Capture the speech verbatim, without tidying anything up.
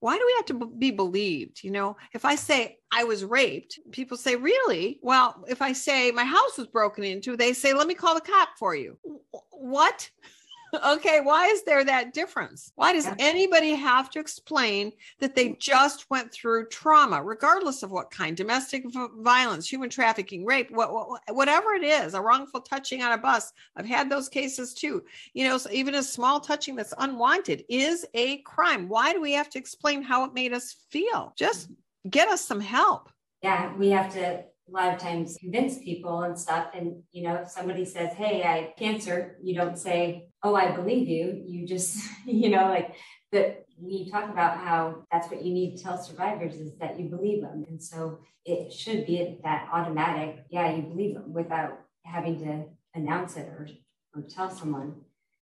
Why do we have to be believed? You know, if I say I was raped, people say, really? Well, if I say my house was broken into, they say, let me call the cop for you. What? Okay, why is there that difference? Why does anybody have to explain that they just went through trauma, regardless of what kind, domestic violence, human trafficking, rape, what, what, whatever it is, a wrongful touching on a bus? I've had those cases too. You know, so even a small touching that's unwanted is a crime. Why do we have to explain how it made us feel? Just get us some help. Yeah, we have to a lot of times convince people and stuff. And, you know, if somebody says, hey, I have cancer, you don't say, oh, I believe you. You just, you know, like that we talk about how that's what you need to tell survivors is that you believe them. And so it should be that automatic, yeah, you believe them without having to announce it or, or tell someone.